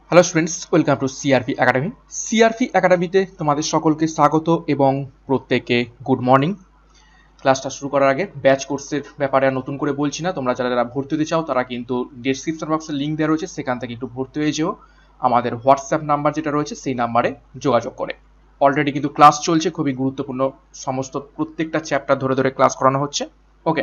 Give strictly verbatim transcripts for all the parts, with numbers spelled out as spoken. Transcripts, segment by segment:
Hello students, welcome to CRP academy. CRP একাডেমিতে তোমাদের সকলকে স্বাগত এবং প্রত্যেককে গুড মর্নিং। ক্লাসটা শুরু করার আগে ব্যাচ কোর্সের ব্যাপারে আর নতুন করে বলছি না। তোমরা যারা যারা ভর্তি হতে চাও তারা কিন্তু ডেসক্রিপশন বক্সে লিঙ্ক দেওয়া রয়েছে, সেখান থেকে একটু ভর্তি হয়ে যেও। আমাদের হোয়াটসঅ্যাপ নাম্বার যেটা রয়েছে সেই নাম্বারে যোগাযোগ করে। অলরেডি কিন্তু ক্লাস চলছে, খুবই গুরুত্বপূর্ণ সমস্ত প্রত্যেকটা চ্যাপ্টার ধরে ধরে ক্লাস করানো হচ্ছে। ওকে,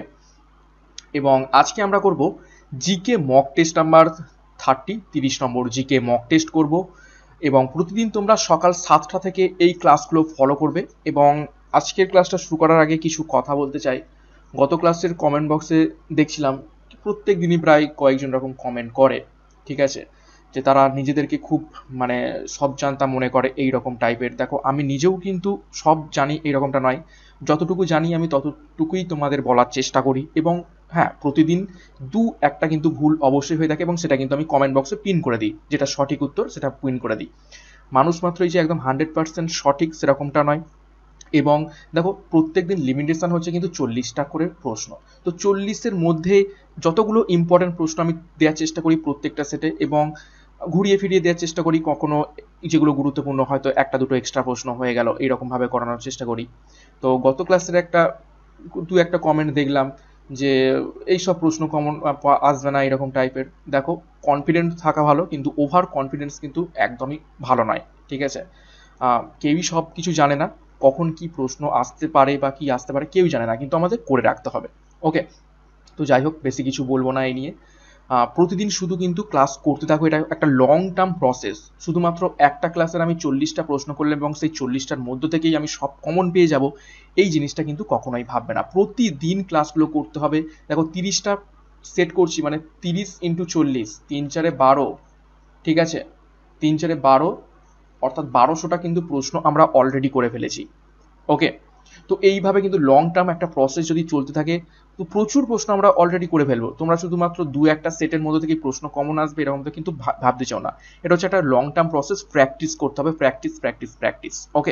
এবং আজকে আমরা করব GK mock test number thirty তিরিশ নম্বর জিকে মক টেস্ট করব। এবং প্রতিদিন তোমরা সকাল সাতটা থেকে এই ক্লাসগুলো ফলো করবে। এবং আজকের ক্লাসটা শুরু করার আগে কিছু কথা বলতে চাই। গত ক্লাসের কমেন্ট বক্সে দেখছিলাম প্রত্যেক দিনই প্রায় কয়েকজন রকম কমেন্ট করে, ঠিক আছে, যে তারা নিজেদেরকে খুব মানে সব জানতা মনে করে এই রকম টাইপের। দেখো, আমি নিজেও কিন্তু সব জানি এইরকমটা নয়, যতটুকু জানি আমি ততটুকুই তোমাদের বলার চেষ্টা করি। এবং হ্যাঁ, প্রতিদিন দু একটা কিন্তু ভুল অবশ্যই হয়ে থাকে এবং সেটা কিন্তু আমি কমেন্ট বক্সে পিন করে দিই, যেটা সঠিক উত্তর সেটা পিন করে দিই। মানুষ মাত্রই যে একদম হান্ড্রেড পার্সেন্ট সঠিক সেরকমটা নয়। এবং দেখো, প্রত্যেকদিন লিমিটেশন হচ্ছে কিন্তু চল্লিশটা করে প্রশ্ন। তো চল্লিশের মধ্যে যতগুলো ইম্পর্টেন্ট প্রশ্ন আমি দেওয়ার চেষ্টা করি প্রত্যেকটা সেটে, এবং ঘুরিয়ে ফিরিয়ে দেওয়ার চেষ্টা করি। কখনো যেগুলো গুরুত্বপূর্ণ হয়তো একটা দুটো এক্সট্রা প্রশ্ন হয়ে গেল, এইরকমভাবে করানোর চেষ্টা করি। তো গত ক্লাসের একটা দু একটা কমেন্ট দেখলাম যে এইসব প্রশ্ন কমন আসবে না এরকম টাইপের। দেখো, কনফিডেন্ট থাকা ভালো, কিন্তু ওভার কনফিডেন্স কিন্তু একদমই ভালো নয়, ঠিক আছে। কেউই সব কিছু জানে না, কখন কি প্রশ্ন আসতে পারে বা কি আসতে পারে কেউই জানে না, কিন্তু আমাদের করে রাখতে হবে। ওকে, তো যাই হোক, বেশি কিছু বলবো না এই নিয়ে। প্রতিদিন শুধু কিন্তু ক্লাস করতে থাকো, এটা একটা লং টার্ম প্রসেস। শুধুমাত্র একটা ক্লাসের আমি চল্লিশটা প্রশ্ন করলাম এবং সেই চল্লিশটার মধ্য থেকেই আমি সব কমন পেয়ে যাব, এই জিনিসটা কিন্তু কখনোই ভাববে না। প্রতিদিন ক্লাসগুলো করতে হবে। দেখো, তিরিশটা সেট করছি, মানে তিরিশ ইন্টু চল্লিশ, তিন চারে বারো, ঠিক আছে, তিন চারে বারো, অর্থাৎ বারোশোটা কিন্তু প্রশ্ন আমরা অলরেডি করে ফেলেছি। ওকে, তো এইভাবে কিন্তু লং টার্ম একটা প্রসেস যদি চলতে থাকে, তো প্রচুর প্রশ্ন আমরা অলরেডি করে ফেলবো। তোমরা শুধুমাত্র দু একটা সেটের মধ্যে থেকে প্রশ্ন কমন আসবে এরকম তো কিন্তু ভাবতে চাও না। এটা হচ্ছে একটা লং টার্ম প্রসেস, প্র্যাকটিস করতে হবে, প্র্যাকটিস প্র্যাকটিস প্র্যাকটিস ওকে,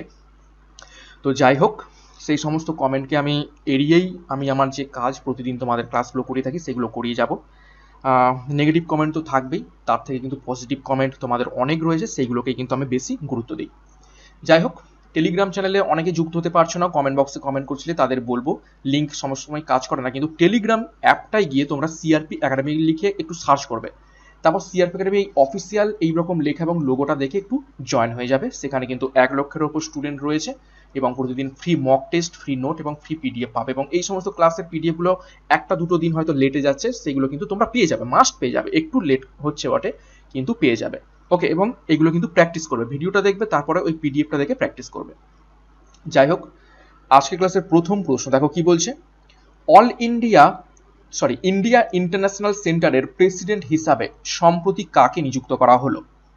তো যাই হোক, সেই সমস্ত কমেন্টকে আমি এড়িয়েই আমি আমার যে কাজ প্রতিদিন তোমাদের ক্লাসগুলো করিয়ে থাকি সেগুলো করিয়ে যাব। নেগেটিভ কমেন্ট তো থাকবেই, তার থেকে কিন্তু পজিটিভ কমেন্ট তোমাদের অনেক রয়েছে, সেইগুলোকেই কিন্তু আমি বেশি গুরুত্ব দিই। যাই হোক, টেলিগ্রাম চ্যানেলে অনেকে যুক্ত হতে পারছো না, কমেন্ট বক্সে কমেন্ট করছিলে, তাদের বলবো লিঙ্ক সময় কাজ করে না, কিন্তু টেলিগ্রাম অ্যাপটাই গিয়ে তোমরা সিআরপি একাডেমি লিখে একটু সার্চ করবে, তারপর সিআরপি একাডেমি এই অফিসিয়াল এইরকম লেখা এবং লোগোটা দেখে একটু জয়েন হয়ে যাবে। সেখানে কিন্তু এক লক্ষের ওপর স্টুডেন্ট রয়েছে এবং প্রতিদিন free mock test, free note এবং ফ্রি পিডিএফ পাবে। এবং এই সমস্ত ক্লাসের পিডিএফগুলো একটা দুটো দিন হয়তো লেটে যাচ্ছে, সেগুলো কিন্তু তোমরা পেয়ে যাবে, মাস্ট পেয়ে যাবে, একটু লেট হচ্ছে বটে কিন্তু পেয়ে যাবে। ওকে, এবং এগুলো কিন্তু প্র্যাকটিস করবে, ভিডিওটা দেখবে তারপরে ওই পিডিএফটা দেখে প্র্যাকটিস করবে। যাই হোক, আজকের ক্লাসের প্রথম প্রশ্ন দেখো কি বলছে। All India sorry India international সেন্টারের প্রেসিডেন্ট হিসাবে সম্প্রতি কাকে নিযুক্ত করা হলো?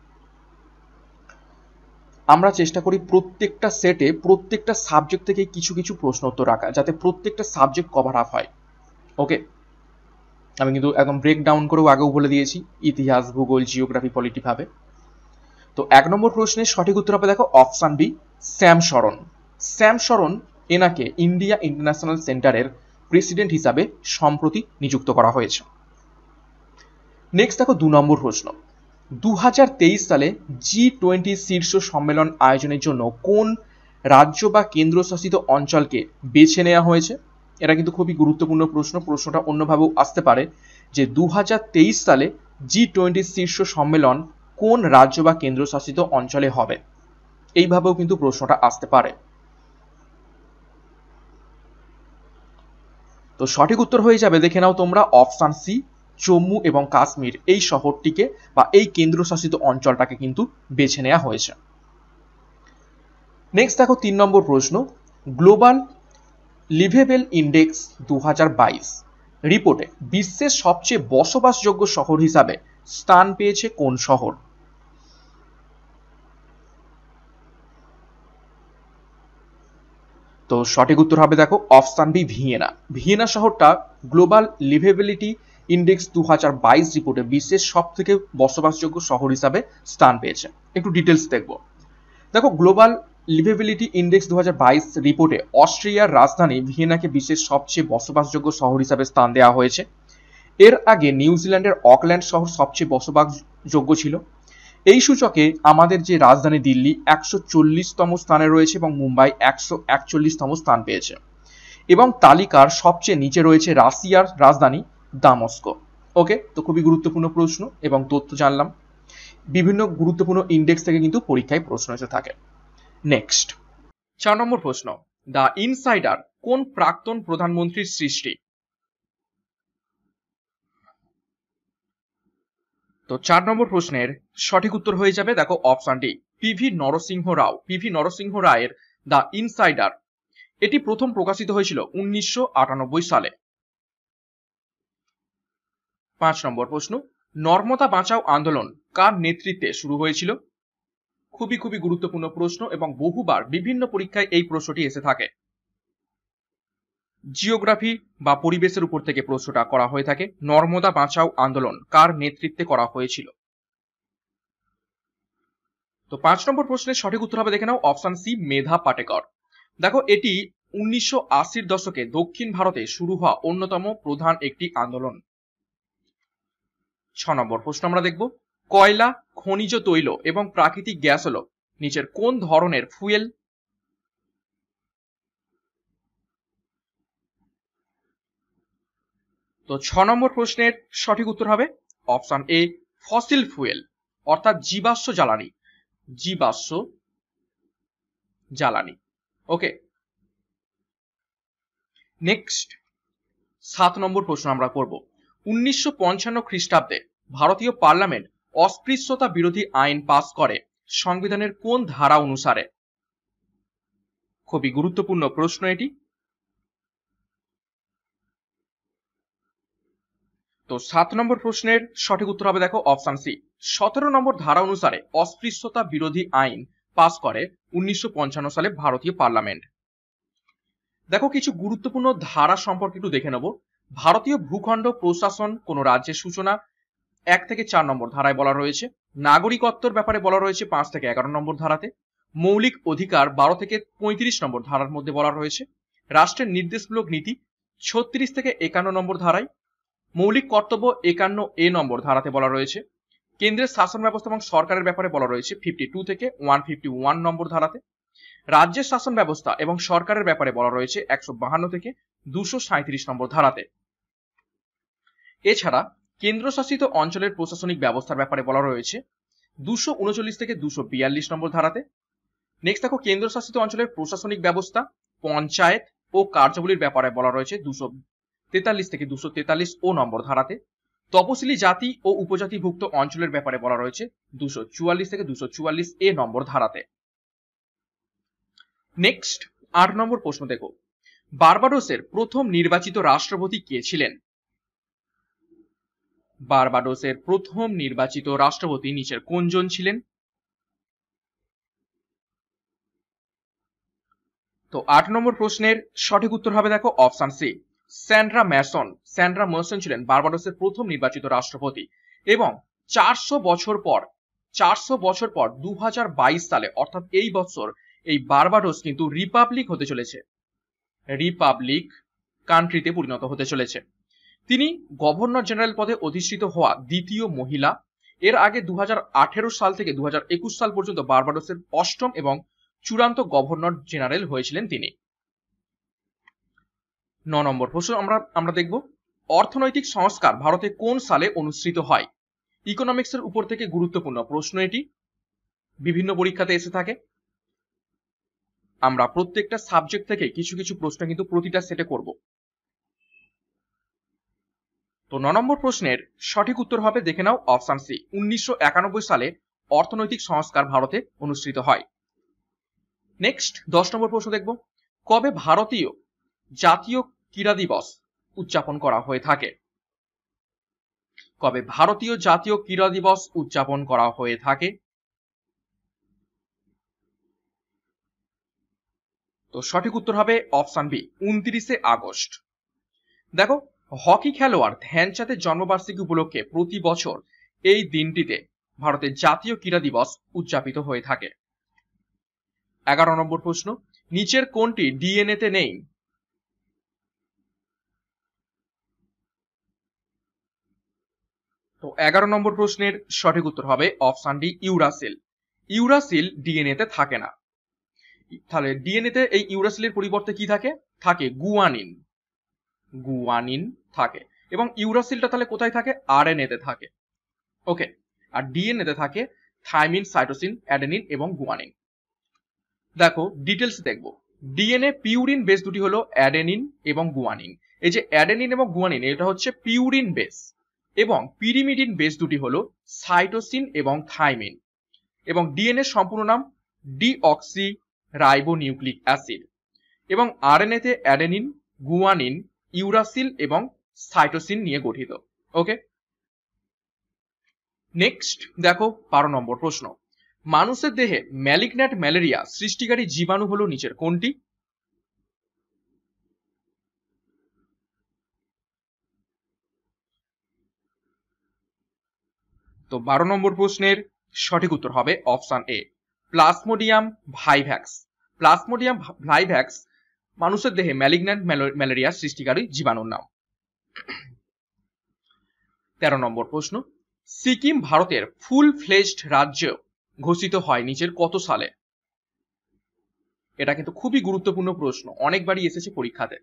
আমরা চেষ্টা করি প্রত্যেকটা সেটে প্রত্যেকটা সাবজেক্ট থেকে কিছু কিছু প্রশ্ন উত্তর রাখা, যাতে প্রত্যেকটা সাবজেক্ট কভার আপ হয়। ওকে, আমি কিন্তু একদম ব্রেক ডাউন করেও আগেও বলে দিয়েছি, ইতিহাস, ভূগোল, জিওগ্রাফি, পলিটি ভাবে। তো এক নম্বর প্রশ্নের সঠিক উত্তর হবে দেখো অপশন বি, শ্যাম শরণ। শ্যাম শরণ এনাকে ইন্ডিয়া ইন্টারন্যাশনাল সেন্টারের প্রেসিডেন্ট হিসাবে সম্প্রতি নিযুক্ত করা হয়েছে। নেক্সট দেখো দু নম্বর প্রশ্ন, দু হাজার তেইশ সালে জি টোয়েন্টি শীর্ষ সম্মেলন আয়োজনের জন্য কোন রাজ্য বা কেন্দ্রশাসিত অঞ্চলকে বেছে নেওয়া হয়েছে? এটা কিন্তু খুবই গুরুত্বপূর্ণ প্রশ্ন। প্রশ্নটা অন্যভাবেও আসতে পারে যে দু হাজার তেইশ সালে জি টোয়েন্টি শীর্ষ সম্মেলন কোন রাজ্য বা কেন্দ্রশাসিত অঞ্চলে হবে, এইভাবেও কিন্তু প্রশ্নটা আসতে পারে। তো সঠিক উত্তর হয়ে যাবে, দেখে নাও তোমরা, অপশন সি, জম্মু এবং কাশ্মীর এই শহরটিকে বা এই কেন্দ্রশাসিত অঞ্চলটাকে কিন্তু বেছে নেওয়া হয়েছে। নেক্সট দেখো তিন নম্বর প্রশ্ন, গ্লোবাল লিভেবল ইন্ডেক্স দু হাজার বাইশ রিপোর্টে বিশ্বের সবচেয়ে বসবাসযোগ্য শহর হিসাবে স্থান পেয়েছে কোন শহর? তো সঠিক উত্তর হবে দেখো অপশন বি, ভিয়েনা। ভিয়েনা শহরটা গ্লোবাল লিভেবিলিটি ইন্ডেক্স দু হাজার বাইশ রিপোর্টে বিশ্বের সব থেকে বসবাসযোগ্য শহর হিসাবে স্থান পেয়েছে। একটু ডিটেলস দেখব। দেখো, গ্লোবাল লিভেবিলিটি ইন্ডেক্স দু হাজার বাইশ রিপোর্টে অস্ট্রিয়ার রাজধানী ভিয়েনাকে বিশ্বের সবচেয়ে বসবাসযোগ্য শহর হিসাবে স্থান দেওয়া হয়েছে। এর আগে নিউজিল্যান্ডের অকল্যান্ড শহর সবচেয়ে বসবাসযোগ্য ছিল। এই সূচকে আমাদের যে রাজধানী দিল্লি একশো চল্লিশতম স্থানে রয়েছে এবং মুম্বাই একশো একচল্লিশতম স্থান পেয়েছে। এবং তালিকার সবচেয়ে নিচে রয়েছে রাশিয়ার রাজধানী দামস্কো। ওকে, তো খুবই গুরুত্বপূর্ণ প্রশ্ন এবং তথ্য জানলাম। বিভিন্ন গুরুত্বপূর্ণ ইন্ডেক্স থেকে কিন্তু পরীক্ষায় প্রশ্ন এসে থাকে। নেক্সট, চার নম্বর প্রশ্ন, দ্য ইনসাইডার কোন প্রাক্তন প্রধানমন্ত্রীর সৃষ্টি? তো চার নম্বর প্রশ্নের সঠিক উত্তর হয়ে যাবে, দেখো option D, PV Narasimha Rao. PV Narasimha রায়ের দ্য ইনসাইডার এটি প্রথম প্রকাশিত হয়েছিল উনিশশো আটানব্বই সালে। পাঁচ নম্বর প্রশ্ন, নর্মদা বাঁচাও আন্দোলন কার নেতৃত্বে শুরু হয়েছিল? খুবই খুবই গুরুত্বপূর্ণ প্রশ্ন এবং বহুবার বিভিন্ন পরীক্ষায় এই প্রশ্নটি এসে থাকে। জিওগ্রাফি বা পরিবেশের উপর থেকে প্রশ্নটা করা হয়ে থাকে। নর্মদা বাঁচাও আন্দোলন কার নেতৃত্বে করা হয়েছিল? তো পাঁচ নম্বর প্রশ্নের সঠিক উত্তর হবে, দেখে নাও অপশন সি, মেধা পাটেকর। দেখো এটি উনিশশো আশির দশকে দক্ষিণ ভারতে শুরু হওয়া অন্যতম প্রধান একটি আন্দোলন। ছ নম্বর প্রশ্ন আমরা দেখব, কয়লা, খনিজ তৈল এবং প্রাকৃতিক গ্যাস হলো নিচের কোন ধরনের ফুয়েল? তো ছ নম্বর প্রশ্নের সঠিক উত্তর হবে অপশন এ, ফসিল ফুয়েল, অর্থাৎ জীবাশ্ম জ্বালানি। জীবাশ্ম জ্বালানি। ওকে, নেক্সট সাত নম্বর প্রশ্ন আমরা করব, উনিশশো পঞ্চান্ন খ্রিস্টাব্দে ভারতীয় পার্লামেন্ট অস্পৃশ্যতা বিরোধী আইন পাস করে সংবিধানের কোন ধারা অনুসারে? খুবই গুরুত্বপূর্ণ প্রশ্ন এটি। তো সাত নম্বর প্রশ্নের সঠিক উত্তর হবে, দেখো অপশন সি, সতেরো নম্বর ধারা অনুসারে অস্পৃশ্যতা বিরোধী আইন পাস করে উনিশশো পঞ্চান্ন সালে ভারতীয় পার্লামেন্ট। দেখো কিছু গুরুত্বপূর্ণ ধারা সম্পর্কে একটু দেখে নেব। ভারতীয় ভূখণ্ড প্রশাসন কোন রাজ্যের সূচনা এক থেকে চার নম্বর ধারায় বলা রয়েছে। নাগরিকত্বর ব্যাপারে বলা রয়েছে পাঁচ থেকে এগারো নম্বর ধারাতে। মৌলিক অধিকার বারো থেকে পঁয়ত্রিশ নম্বর ধারার মধ্যে বলা রয়েছে। রাষ্ট্রের নির্দেশমূলক নীতি ছত্রিশ থেকে একান্ন নম্বর ধারায়। মৌলিক কর্তব্য একান্ন এ নম্বর ধারাতে বলা রয়েছে। কেন্দ্রের শাসন ব্যবস্থা এবং সরকারের ব্যাপারে বলা রয়েছে ফিফটি টু থেকে ওয়ান ফিফটি ওয়ান নম্বর ধারাতে। রাজ্যের শাসন ব্যবস্থা এবং সরকারের ব্যাপারে বলা রয়েছে একশো বাহান্ন থেকে দুশো সাঁত্রিশ নম্বর ধারাতে। এছাড়া কেন্দ্রশাসিত অঞ্চলের প্রশাসনিক ব্যবস্থার ব্যাপারে বলা রয়েছে দুশো উনচল্লিশ থেকে দুশো বিয়াল্লিশ নম্বর ধারাতে। নেক্সট দেখো, কেন্দ্রশাসিত অঞ্চলের প্রশাসনিক ব্যবস্থা, পঞ্চায়েত ও কার্যাবলীর ব্যাপারে বলা রয়েছে দুশো তেতাল্লিশ থেকে দুশো তেতাল্লিশ ও নম্বর ধারাতে। তপশিলি জাতি ও উপজাতিভুক্ত অঞ্চলের ব্যাপারে বলা রয়েছে দুশো চুয়াল্লিশ থেকে দুশো চুয়াল্লিশ এ নম্বর ধারাতে। নেক্সট আট নম্বর প্রশ্ন দেখো, বার্বাডোসের প্রথম নির্বাচিত রাষ্ট্রপতি কে ছিলেন? বার্বাডোসের প্রথম নির্বাচিত রাষ্ট্রপতি নিচের কোনজন ছিলেন? তো আট নম্বর প্রশ্নের সঠিক উত্তর হবে, দেখো option C, Sandra Mason. Sandra Mason ছিলেন বার্বাডোসের প্রথম নির্বাচিত রাষ্ট্রপতি। এবং চারশো বছর পর চারশো বছর পর দু হাজার বাইশ সালে অর্থাৎ এই বছর এই বার্বাডোস কিন্তু রিপাবলিক হতে চলেছে। রিপাবলিক কান্ট্রিতে পরিণত হতে চলেছে। তিনি গভর্নর জেনারেল পদে অধিষ্ঠিত হওয়া দ্বিতীয় মহিলা। এর আগে দু হাজার আঠেরো সাল থেকে দু হাজার একুশ সাল পর্যন্ত বার্বাডোসের অষ্টম এবং চূড়ান্ত গভর্নর জেনারেল হয়েছিলেন তিনি। ন নম্বর প্রশ্ন আমরা আমরা দেখব, অর্থনৈতিক সংস্কার ভারতে কোন সালে অনুষ্ঠিত হয়? ইকোনমিক্সের উপর থেকে গুরুত্বপূর্ণ প্রশ্ন এটি, বিভিন্ন পরীক্ষাতে এসে থাকে। আমরা প্রত্যেকটা সাবজেক্ট থেকে কিছু কিছু প্রশ্ন কিন্তু প্রতিটা সেটে করব। তো ন নম্বর প্রশ্নের সঠিক উত্তর হবে, দেখে নাও অপশন সি, উনিশশো একানব্বই সালে অর্থনৈতিক সংস্কার ভারতে অনুষ্ঠিত হয়। নেক্সট দশ নম্বর প্রশ্ন দেখব, কবে ভারতীয় জাতীয় ক্রীড়া দিবস উদযাপন করা হয়ে থাকে? কবে ভারতীয় জাতীয় ক্রীড়া দিবস উদযাপন করা হয়ে থাকে? তো সঠিক উত্তর হবে অপশন বি, উনত্রিশে আগস্ট। দেখো, হকি খেলোয়াড় ধ্যানচাঁদের জন্মবার্ষিকী উপলক্ষে প্রতি বছর এই দিনটিতে ভারতের জাতীয় ক্রীড়া দিবস উদযাপিত হয়ে থাকে। এগারো নম্বর প্রশ্ন, নিচের কোনটি ডিএনএ তে নেই? তো তো এগারো নম্বর প্রশ্নের সঠিক উত্তর হবে option D uracil. Uracil DNA তে থাকে না। তাহলে ডিএনএ তে এই ইউরাসিলের পরিবর্তে কি থাকে? থাকে গুয়ানিন। গুয়ানিন থাকে। এবং ইউরাসিলটা তাহলে কোথায় থাকে? আরএনএ তে থাকে। ওকে, আর ডিএনএ তে থাকে থাইমিন, সাইটোসিন, অ্যাডেনিন এবং গুয়ানিন। দেখো ডিটেলস দেখবো। ডিএনএ পিউরিন বেস দুটি হলো অ্যাডেনিন এবং গুয়ানিন। এই যে অ্যাডেনিন এবং গুয়ানিন এটা হচ্ছে পিউরিন বেস, এবং পিরিমিডিন বেস দুটি হলো সাইটোসিন এবং থাইমিন। এবং ডিএনএ সম্পূর্ণ নাম ডিঅক্সি রাইবোনিউক্লিক অ্যাসিড। এবং আরএনএ তে অ্যাডেনিন, গুয়ানিন, ইউরাসিল এবং সাইটোসিন নিয়ে গঠিত। ওকে, নেক্সট দেখো বারো নম্বর প্রশ্ন। মানুষের দেহে ম্যালিগন্যান্ট ম্যালেরিয়া সৃষ্টিকারী জীবাণু হলো নিচের কোনটি? তো বারো নম্বর প্রশ্নের সঠিক উত্তর হবে option A plasmodium vivax. Plasmodium vivax মানুষের দেহে ম্যালিগন্যান্ট ম্যালেরিয়া সৃষ্টিকারী জীবাণুর নাম। তেরো নম্বর প্রশ্ন। সিকিম ভারতের ফুল ফ্লেজড রাজ্য ঘোষিত হয় নিচের কত সালে? এটা কিন্তু খুবই গুরুত্বপূর্ণ প্রশ্ন, অনেকবারই এসেছে পরীক্ষাতে।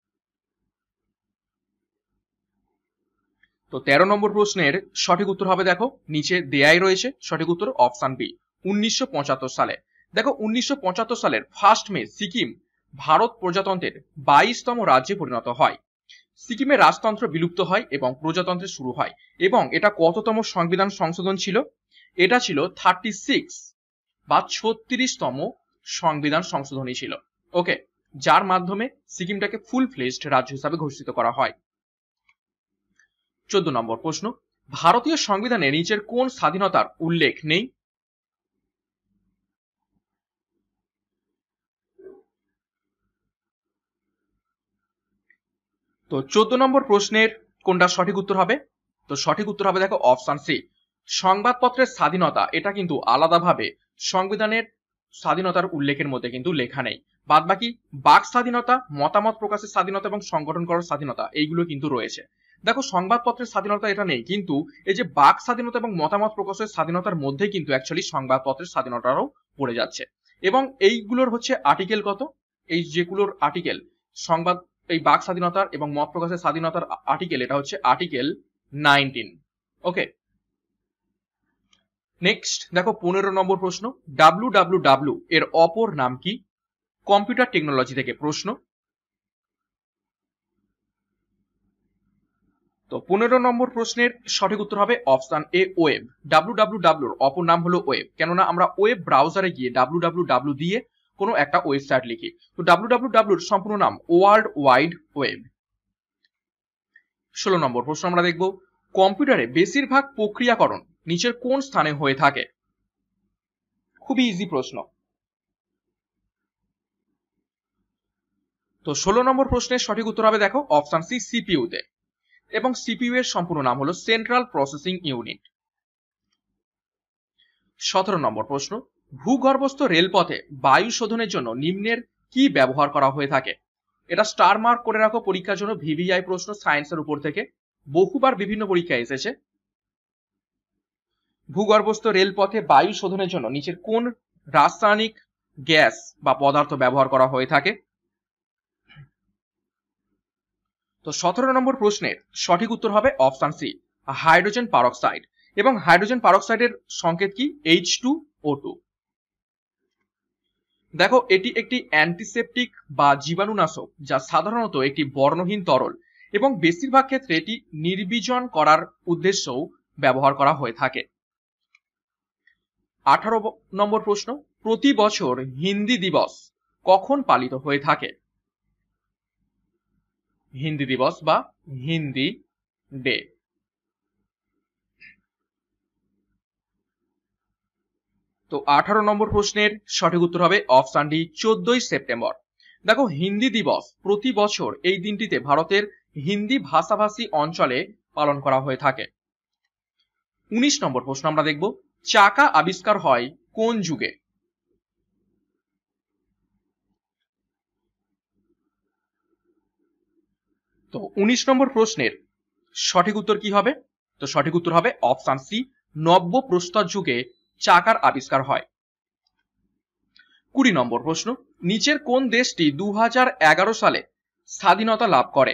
তো তেরো নম্বর প্রশ্নের সঠিক উত্তর হবে দেখো নিচে দেয়াই রয়েছে, সঠিক উত্তর অপশন বি উনিশশো পঁচাত্তর সালে। দেখো উনিশশো পঁচাত্তর সালের ফার্স্ট মে সিকিম ভারত প্রজাতন্ত্রের বাইশতম রাজ্যে পরিণত হয়। সিকিমের রাজতন্ত্র বিলুপ্ত হয় এবং প্রজাতন্ত্রের শুরু হয়। এবং এটা কততম সংবিধান সংশোধন ছিল? এটা ছিল থার্টি সিক্স বা ছত্রিশতম সংবিধান সংশোধনী ছিল। ওকে, যার মাধ্যমে সিকিমটাকে ফুল ফ্লেজড রাজ্য হিসাবে ঘোষিত করা হয়। চোদ্দ নম্বর প্রশ্ন। ভারতীয় সংবিধানে নিচের কোন স্বাধীনতার উল্লেখ নেই? তো চোদ্দ নম্বর প্রশ্নের কোনটা সঠিক উত্তর হবে? তো সঠিক উত্তর হবে দেখো অপশন সি সংবাদপত্রের স্বাধীনতা। এটা কিন্তু আলাদাভাবে সংবিধানের স্বাধীনতার উল্লেখের মধ্যে কিন্তু লেখা নেই। বাদ বাকি বাক স্বাধীনতা, মতামত প্রকাশের স্বাধীনতা এবং সংগঠন করার স্বাধীনতা এইগুলো কিন্তু রয়েছে। দেখো সংবাদপত্রের স্বাধীনতা এটা নেই, কিন্তু এই যে বাক স্বাধীনতা এবং মতামত প্রকাশের স্বাধীনতার মধ্যে কিন্তু অ্যাকচুয়ালি সংবাদপত্রের স্বাধীনতারও পড়ে যাচ্ছে। এবং এইগুলোর হচ্ছে আর্টিকেল কত? এই যেগুলোর আর্টিকেল সংবাদ এই বাক স্বাধীনতার এবং মত প্রকাশের স্বাধীনতার আর্টিকেল, এটা হচ্ছে আর্টিকেল নাইনটিন। ওকে, নেক্সট দেখো পনেরো নম্বর প্রশ্ন। ডাব্লিউ ডাব্লিউ ডাব্লিউ এর অপর নাম কি? কম্পিউটার টেকনোলজি থেকে প্রশ্ন। তো পনেরো নম্বর প্রশ্নের সঠিক উত্তর হবে option A web. W W W এর অপর নাম হলো ওয়েব, কেননা আমরা ওয়েব ব্রাউজারে গিয়ে ডাব্লিউ ডাব্লিউ ডাব্লিউ দিয়ে কোনো একটা ওয়েবসাইট লিখি। তো ডাব্লিউ ডাব্লিউ ডাব্লিউ এর সম্পূর্ণ নাম ওয়ার্ল্ড ওয়াইড ওয়েব। ষোলো নম্বর প্রশ্ন আমরা দেখব। কম্পিউটারে বেশিরভাগ প্রক্রিয়াকরণ নিচের কোন স্থানে হয়ে থাকে? খুবই ইজি প্রশ্ন। তো ষোলো নম্বর প্রশ্নের সঠিক উত্তর হবে দেখো অপশন সি সিপিইউ তে, এবং সিপিইউ এর সম্পূর্ণ নাম হলো সেন্ট্রাল প্রসেসিং ইউনিট। সতেরো নম্বর প্রশ্ন। ভূগর্ভস্থ রেলপথে বায়ু শোধনের জন্য নিম্নের কি ব্যবহার করা হয়ে থাকে? এটা স্টার মার্ক করে রাখো পরীক্ষার জন্য, ভিভিআই প্রশ্ন সায়েন্সের উপর থেকে বহুবার বিভিন্ন পরীক্ষায় এসেছে। ভূগর্ভস্থ রেলপথে বায়ু শোধনের জন্য নিচের কোন রাসায়নিক গ্যাস বা পদার্থ ব্যবহার করা হয়ে থাকে? তো সতেরো নম্বর প্রশ্নের সঠিক উত্তর হবে অপশন সি হাইড্রোজেন পারক্সাইড। এবং হাইড্রোজেন পারক্সাইডের সংকেত কি? H two O two. দেখো এটি একটি অ্যান্টিসেপটিক বা জীবাণুনাশক, যা সাধারণত একটি বর্ণহীন তরল, এবং বেশিরভাগ ক্ষেত্রে এটি নির্বীজন করার উদ্দেশ্যেও ব্যবহার করা হয়ে থাকে। আঠারো নম্বর প্রশ্ন। প্রতি বছর হিন্দি দিবস কখন পালিত হয়ে থাকে? হিন্দি দিবস বা হিন্দি ডে। তো আঠারো নম্বর প্রশ্নের সঠিক উত্তর হবে অপশন ডি চোদ্দই সেপ্টেম্বর। দেখো হিন্দি দিবস প্রতি বছর এই দিনটিতে ভারতের হিন্দি ভাষাভাষী অঞ্চলে পালন করা হয়ে থাকে। উনিশ নম্বর প্রশ্ন আমরা দেখব। চাকা আবিষ্কার হয় কোন যুগে? তো উনিশ নম্বর প্রশ্নের সঠিক উত্তর কি হবে? তো সঠিক উত্তর হবে অপশন সি, নব্য প্রস্তর যুগে চাকার আবিষ্কার হয়। কুড়ি নম্বর প্রশ্ন, নিচের কোন দেশটি দু হাজার এগারো সালে স্বাধীনতা লাভ করে?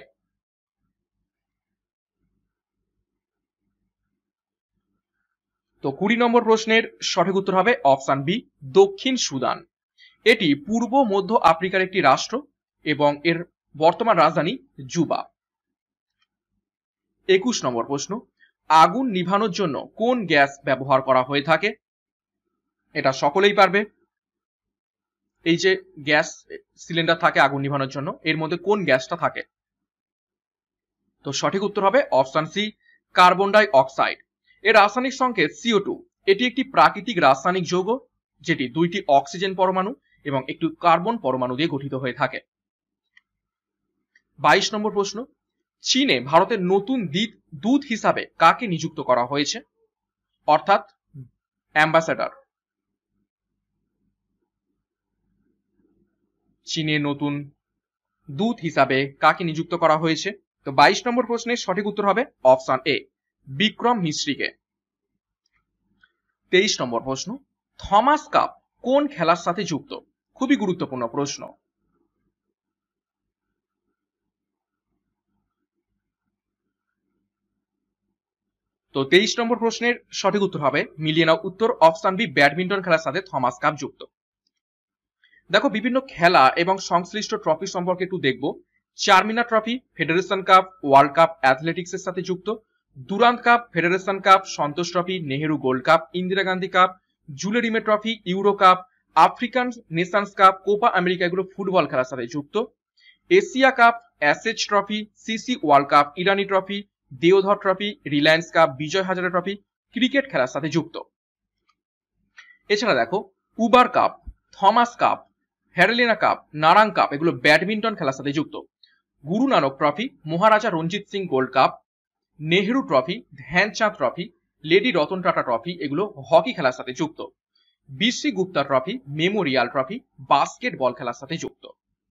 তো কুড়ি নম্বর প্রশ্নের সঠিক উত্তর হবে অপশন বি, দক্ষিণ সুদান। এটি পূর্ব মধ্য আফ্রিকার একটি রাষ্ট্র এবং এর বর্তমান রাজধানী জুবা। একুশ নম্বর প্রশ্ন, আগুন নিভানোর জন্য কোন গ্যাস ব্যবহার করা হয়ে থাকে? এটা সকলেই পারবে। এই যে গ্যাস সিলিন্ডার থাকে আগুন নিভানোর জন্য, এর মধ্যে কোন গ্যাসটা থাকে? তো সঠিক উত্তর হবে option C, carbon dioxide. এর রাসায়নিক সংকেত সিও টু। এটি একটি প্রাকৃতিক রাসায়নিক যৌগ যেটি দুইটি অক্সিজেন পরমাণু এবং একটি কার্বন পরমাণু দিয়ে গঠিত হয়ে থাকে। বাইশ নম্বর প্রশ্ন, চীনে ভারতের নতুন দূত হিসাবে কাকে নিযুক্ত করা হয়েছে? অর্থাৎ অ্যাম্বাসেডর। চীনে নতুন দূত হিসাবে কাকে নিযুক্ত করা হয়েছে? তো বাইশ নম্বর প্রশ্নের সঠিক উত্তর হবে অপশন এ, বিক্রম মিশ্রিকে। তেইশ নম্বর প্রশ্ন, থমাস কাপ কোন খেলার সাথে যুক্ত? খুবই গুরুত্বপূর্ণ প্রশ্ন। তো তেইশ নম্বর প্রশ্নের সঠিক উত্তর হবে, মিলিয়ে নাও উত্তর, অপশন বি, ব্যাডমিন্টন খেলার সাথে থমাস কাপ যুক্ত। দেখো বিভিন্ন খেলা এবং সংশ্লিষ্ট ট্রফি সম্পর্কে একটু দেখবো। Charminar trophy federation cup world cup athletics এর সাথে যুক্ত। Durand cup federation cup Santosh trophy Nehru gold cup Indira Gandhi cup Jules Rimet trophy Euro cup African nations cup Copa America এগুলো ফুটবল খেলার সাথে যুক্ত। Asia cup Ashes trophy CC world cup Irani trophy Deodhar trophy Reliance cup Vijay Hazare trophy cricket খেলার সাথে যুক্ত। এছাড়া দেখো Uber cup Thomas cup হ্যারেলিনা কাপ নারাং কাপ এগুলো ব্যাডমিন্টন খেলার সাথে যুক্ত। Guru Nanak trophy Maharaja Ranjit Singh gold cup Nehru trophy Dhyanchand trophy lady Ratan Tata trophy এগুলো হকি খেলার সাথে যুক্ত। BC Gupta trophy memorial trophy basketball খেলার সাথে যুক্ত।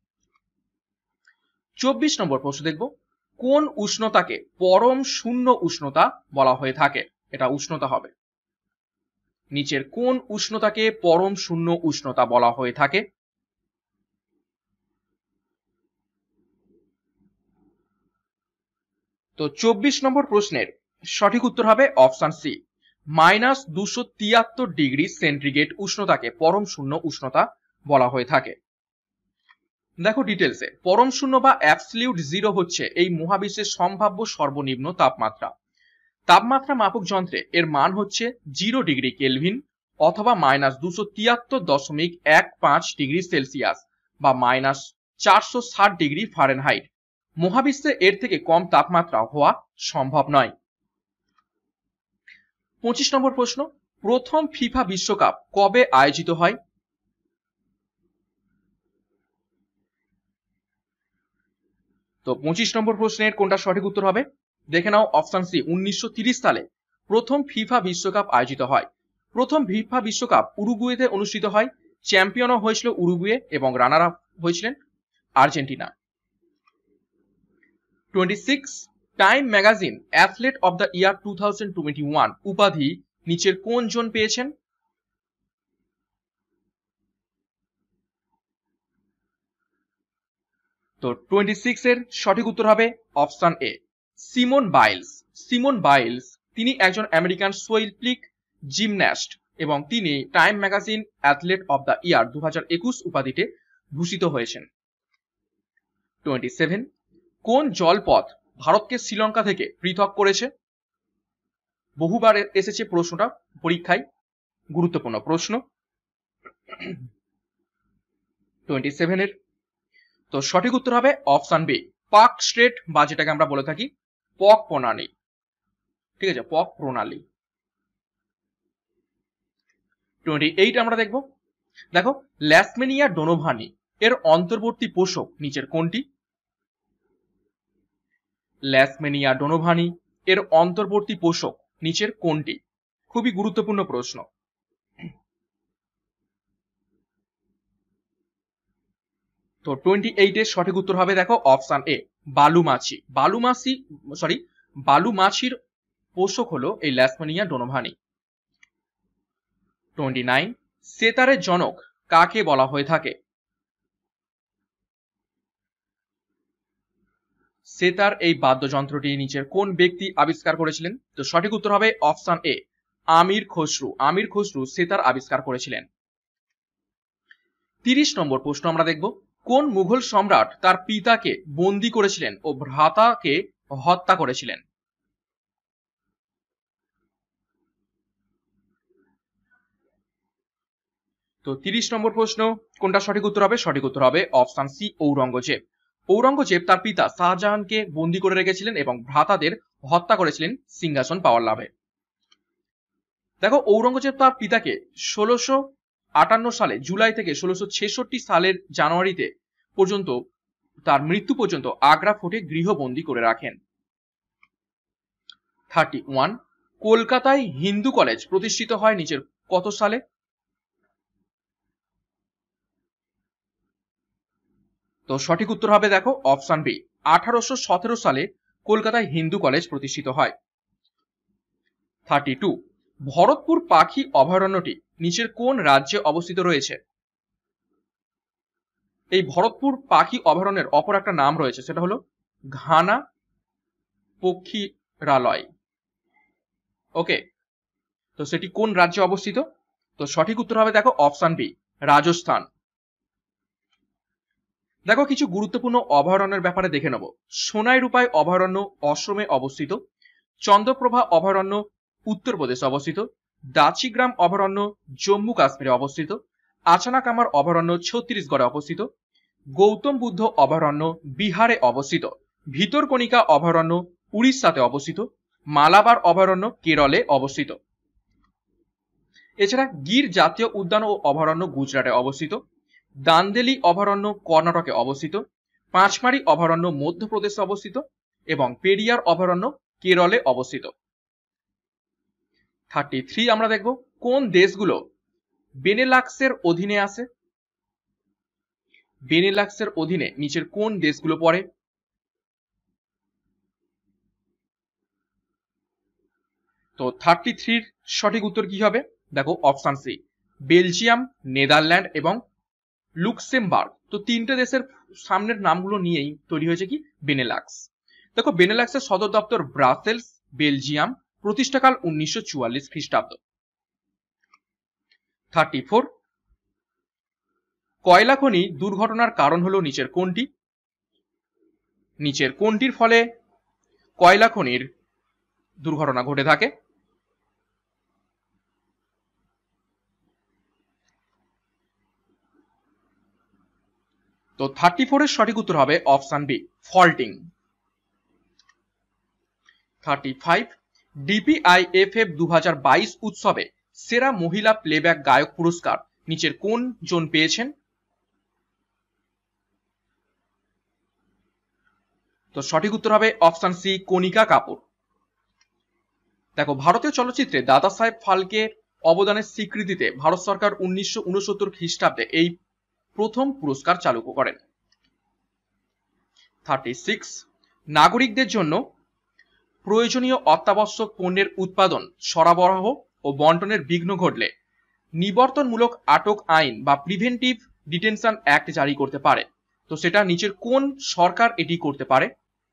চব্বিশ নম্বর প্রশ্ন দেখব, কোন উষ্ণতাকে পরম শূন্য উষ্ণতা বলা হয়ে থাকে? এটা উষ্ণতা হবে। নিচের কোন উষ্ণতাকে পরম শূন্য উষ্ণতা বলা হয়ে থাকে? তো চব্বিশ নম্বর প্রশ্নের সঠিক উত্তর হবে অপশন সি, মাইনাস দুশো তিয়াত্তর ডিগ্রি সেন্টিগ্রেড উষ্ণতাকে পরম শূন্য উষ্ণতা বলা হয়ে থাকে। দেখো ডিটেলসে, পরম শূন্য বা অ্যাবসলিউট জিরো হচ্ছে এই মহাবিশ্বের সম্ভাব্য সর্বনিম্ন তাপমাত্রা। তাপমাত্রা মাপক যন্ত্রে এর মান হচ্ছে জিরো ডিগ্রি কেলভিন অথবা মাইনাস দুশো তিয়াত্তর দশমিক এক পাঁচ ডিগ্রি সেলসিয়াস বা মাইনাস চারশো ষাট ডিগ্রি ফারেনহাইট। মহাবিশ্বে এর থেকে কম তাপমাত্রা হওয়া সম্ভব নয়। পঁচিশ নম্বর প্রশ্ন, প্রথম ফিফা বিশ্বকাপ কবে আয়োজিত হয়? তো পঁচিশ নম্বর প্রশ্নের কোনটা সঠিক উত্তর হবে? দেখে নাও অপশন সি, উনিশশো তিরিশ সালে প্রথম ফিফা বিশ্বকাপ আয়োজিত হয়। প্রথম ফিফা বিশ্বকাপ উরুগুয়েতে অনুষ্ঠিত হয়। চ্যাম্পিয়নও হয়েছিল উরুগুয়ে এবং রানার আপ হয়েছিলেন আর্জেন্টিনা। ছাব্বিশ Time magazine athlete of the year two thousand twenty one উপাধি নিচের কোন জন পেয়েছেন? তো ছাব্বিশ এর সঠিক উত্তর হবে option A, Simone Biles. Simone Biles তিনি একজন আমেরিকান শৈল্পিক জিমন্যাস্ট এবং তিনি Time magazine athlete of the year দু হাজার একুশ উপাধিতে ভূষিত হয়েছেন। সাতাশ কোন জলপথ ভারতকে শ্রীলঙ্কা থেকে পৃথক করেছে? বহুবার এসেছে প্রশ্নটা পরীক্ষায়, গুরুত্বপূর্ণ প্রশ্ন। সাতাশ এর তো সঠিক উত্তর হবে অপশন বি, পাক স্ট্রেট বা যেটাকে আমরা বলে থাকি পক প্রণালী। ঠিক আছে, পক প্রণালী। আটাশ আমরা দেখব। দেখো ল্যাসমেনিয়া ডোনোভানি এর অন্তর্বর্তী পোষক নিচের কোনটি? ল্যাসমেনিয়া ডোনোভানি এর অন্তর্বর্তী পোষক নিচের কোনটি? খুবই গুরুত্বপূর্ণ প্রশ্ন। তো আটাশ এর সঠিক উত্তর হবে দেখো অপশন এ, বালুমাছি। বালুমাছি সরি বালুমাছির পোষক হলো এই ল্যাসমানিয়া ডোনোভানি। টোয়েন্টি নাইন, সেতারের জনক কাকে বলা হয়ে থাকে? সেতার এই বাদ্যযন্ত্রটি নিচের কোন ব্যক্তি আবিষ্কার করেছিলেন? তো সঠিক উত্তর হবে অপশন এ, আমির খসরু। আমির খসরু সেতার আবিষ্কার করেছিলেন। তিরিশ নম্বর প্রশ্ন আমরা দেখব, কোন মুঘল সম্রাট তার পিতাকে বন্দী করেছিলেন ও ভ্রাতাকে হত্যা করেছিলেন? তো তিরিশ নম্বর প্রশ্ন, কোনটা সঠিক উত্তর হবে? সঠিক উত্তর হবে অপশন সি, ঔরঙ্গজেব। ঔরঙ্গজেব তার পিতা শাহজাহানকে বন্দী করে রেখেছিলেন এবং ভ্রাতাদের হত্যা করেছিলেন সিংহাসন পাওয়ার লাভে। দেখো, ঔরঙ্গজেব তার পিতাকে ষোলোশো আটান্ন সালে জুলাই থেকে ষোলোশো ছেষট্টি সালের জানুয়ারিতে পর্যন্ত, তার মৃত্যু পর্যন্ত আগ্রা ফোর্টে গৃহবন্দী করে রাখেন। থার্টি ওয়ান, কলকাতায় হিন্দু কলেজ প্রতিষ্ঠিত হয় নিচের কত সালে? তো সঠিক উত্তর হবে দেখো অপশন বি, আঠারোশো সতেরো সালে কলকাতায় হিন্দু কলেজ প্রতিষ্ঠিত হয়। থার্টি টু, ভরতপুর পাখি অভয়ারণ্যটি নিচের কোন রাজ্যে অবস্থিত রয়েছে? এই ভরতপুর পাখি অভয়ারণ্যের অপর একটা নাম রয়েছে, সেটা হলো ঘানা পক্ষীরালয়। ওকে, তো সেটি কোন রাজ্যে অবস্থিত? তো সঠিক উত্তর হবে দেখো অপশন বি, রাজস্থান। দেখো, কিছু গুরুত্বপূর্ণ অভয়ারণ্যের ব্যাপারে দেখে নেব। সোনাই রূপাই অভয়ারণ্য অসমে অবস্থিত। চন্দ্রপ্রভা অভয়ারণ্য উত্তরপ্রদেশে অবস্থিত। দাচিগ্রাম অভয়ারণ্য জম্মু কাশ্মীরে অবস্থিত। আচানা কামার অভয়ারণ্য ছত্তিশগড়ে অবস্থিত। গৌতম বুদ্ধ অভয়ারণ্য বিহারে অবস্থিত। ভিতরকণিকা অভয়ারণ্য উড়িষ্যাতে অবস্থিত। মালাবার অভয়ারণ্য কেরলে অবস্থিত। এছাড়া গির জাতীয় উদ্যান ও অভয়ারণ্য গুজরাটে অবস্থিত। দান্দেলি অভয়ারণ্য কর্ণাটকে অবস্থিত। পাঁচমারি অভয়ারণ্য মধ্যপ্রদেশে অবস্থিত এবং পেরিয়ার অভয়ারণ্য কেরলে অবস্থিত। থার্টি থ্রি আমরা দেখব, কোন দেশগুলো বেনেলাক্সের অধীনে আছে? বেনেলাক্সের অধীনে নিচের কোন দেশগুলো পড়ে? তো থার্টি থ্রির সঠিক উত্তর কি হবে? দেখো অপশন সি, বেলজিয়াম, নেদারল্যান্ড এবং লুক্সেমবার্গ। তো তিনটে দেশের সামনের নামগুলো নিয়েই তৈরি হয়েছে কি বেনেলাক্স। দেখো, বেনেলাক্সের সদর দপ্তর ব্রাসেলস, বেলজিয়াম। প্রতিষ্ঠাকাল উনিশশো চুয়াল্লিশ খ্রিস্টাব্দ। থার্টি ফোর, কয়লা খনি দুর্ঘটনার কারণ হলো নিচের কোনটি? নিচের কোনটির ফলে কয়লা খনির দুর্ঘটনা ঘটে থাকে? তো থার্টি ফোর এর সঠিক উত্তর হবে option B, faulting. Thirty five, DPIFF দু হাজার বাইশ উৎসবে সেরা মহিলা প্লেব্যাক গায়ক পুরস্কার নিচের কোন জন পেয়েছেন? তো সঠিক উত্তর হবে অপশন সি, কণিকা কাপুর। দেখো, ভারতীয় চলচ্চিত্রে দাদা সাহেব ফালকে অবদানের স্বীকৃতিতে ভারত সরকার উনিশশো উনসত্তর খ্রিস্টাব্দে এই প্রথম পুরস্কার চালু করেন। থার্টি সিক্স, নাগরিকদের জন্য প্রয়োজনীয় অত্যাবশ্যক পণ্যের উৎপাদন, সরবরাহ ও বন্টনের বিঘ্ন ঘটলে নিবর্তনমূলক আটক আইন বা প্রিভেন্টিভ ডিটেনশন অ্যাক্ট জারি করতে পারে। তো সেটা নিচের কোন সরকার এটি করতে পারে?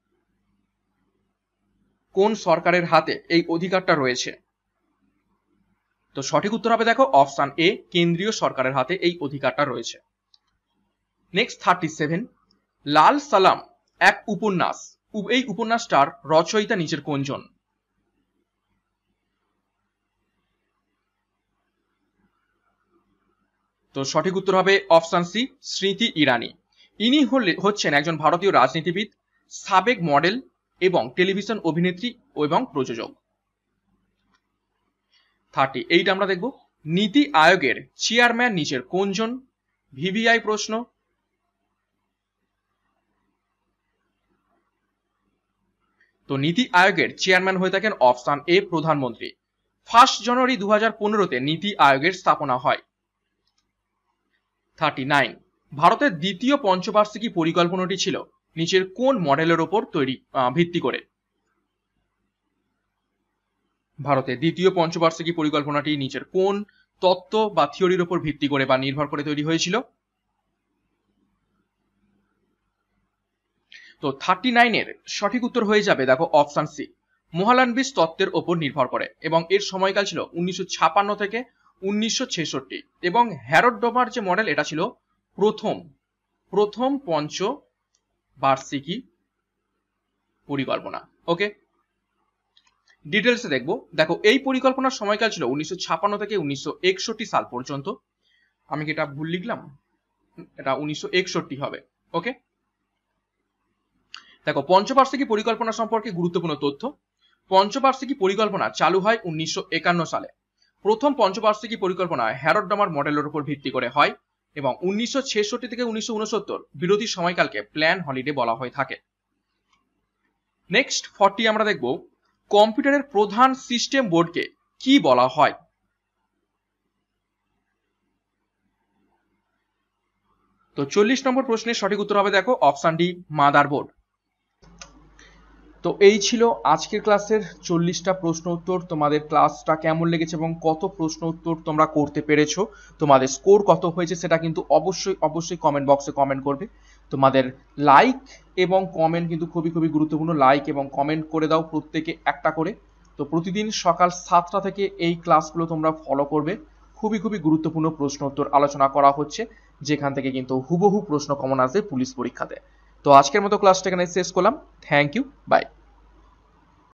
কোন সরকারের হাতে এই অধিকারটা রয়েছে? তো সঠিক উত্তর হবে দেখো অপশন এ, কেন্দ্রীয় সরকারের হাতে এই অধিকারটা রয়েছে। নেক্সট থার্টি সেভেন, লাল সালাম এক উপন্যাস, এই উপন্যাসটার রচয়িতা নিচের কোনজন? তো সঠিক উত্তর হবে অপশন সি, স্মৃতি ইরানি। ইনি হচ্ছেন একজন ভারতীয় রাজনীতিবিদ, সাবেক মডেল এবং টেলিভিশন অভিনেত্রী এবং প্রযোজক। থার্টি এইট আমরা দেখব, নীতি আয়োগের চেয়ারম্যান নিচের কোনজন? ভিভিআই প্রশ্ন। তো নীতি আয়োগের চেয়ারম্যান হয়ে থাকেন অপশন এ, প্রধানমন্ত্রী। ফার্স্ট জানুয়ারি দু হাজার পনেরোতে নীতি আয়োগের স্থাপনা হয়। থার্টি নাইন, ভারতের দ্বিতীয় পঞ্চবার্ষিকী পরিকল্পনাটি ছিল নিচের কোন মডেলের ওপর তৈরি ভিত্তি করে? ভারতের দ্বিতীয় পঞ্চবার্ষিকী পরিকল্পনাটি নিচের কোন তত্ত্ব বা থিওরির উপর ভিত্তি করে বা নির্ভর করে তৈরি হয়েছিল? তো থার্টি নাইনের সঠিক উত্তর হয়ে যাবে দেখো অপশন সি, মোহালানবিস তত্ত্বের ওপর নির্ভর করে, এবং এর সময়কাল ছিল উনিশশো ছাপান্ন থেকে উনিশশো ছেষট্টি, এবং হ্যারড ডোমার যে মডেল এটা ছিল প্রথম প্রথম পঞ্চ বার্ষিকী পরিকল্পনা। ওকে, ডিটেলসে দেখবো। দেখো এই পরিকল্পনার সময়কাল ছিল উনিশশো ছাপান্ন থেকে উনিশশো একষট্টি সাল পর্যন্ত। আমি কি এটা ভুল লিখলাম? এটা উনিশশো একষট্টি হবে। ওকে, দেখো পঞ্চবার্ষিকী পরিকল্পনা সম্পর্কে গুরুত্বপূর্ণ তথ্য। পঞ্চবার্ষিকী পরিকল্পনা চালু হয় উনিশশো একান্ন সালে। প্রথম পঞ্চবার্ষিকী পরিকল্পনা হ্যারড ডমার মডেলের উপর ভিত্তি করে হয়, এবং উনিশশো ছেষট্টি থেকে উনিশশো উনসত্তর বিরোধী সময়কালকে প্ল্যান হলিডে বলা হয়ে থাকে। নেক্সট ফর্টি আমরা দেখব, কম্পিউটারের প্রধান সিস্টেম বোর্ডকে কি বলা হয়? তো চল্লিশ নম্বর প্রশ্নের সঠিক উত্তর হবে দেখো অপশন ডি, মাদারবোর্ড। তো এই ছিল আজকের ক্লাসের চল্লিশটা প্রশ্ন উত্তর। তোমাদের ক্লাসটা কেমন লেগেছে এবং কত প্রশ্ন উত্তর তোমরা করতে পেরেছো, তোমাদের স্কোর কত হয়েছে সেটা কিন্তু অবশ্যই অবশ্যই কমেন্ট বক্সে কমেন্ট করবে। তোমাদের লাইক এবং কমেন্ট কিন্তু খুবই খুবই গুরুত্বপূর্ণ। লাইক এবং কমেন্ট করে দাও প্রত্যেকে একটা করে। তো প্রতিদিন সকাল সাতটা থেকে এই ক্লাসগুলো তোমরা ফলো করবে। খুবই খুবই গুরুত্বপূর্ণ প্রশ্ন উত্তর আলোচনা করা হচ্ছে, যেখান থেকে কিন্তু হুবহু প্রশ্ন কমন আসবে পুলিশ পরীক্ষাতে। তো আজকের মতো ক্লাসটা এখানে শেষ করলাম। Thank you, by.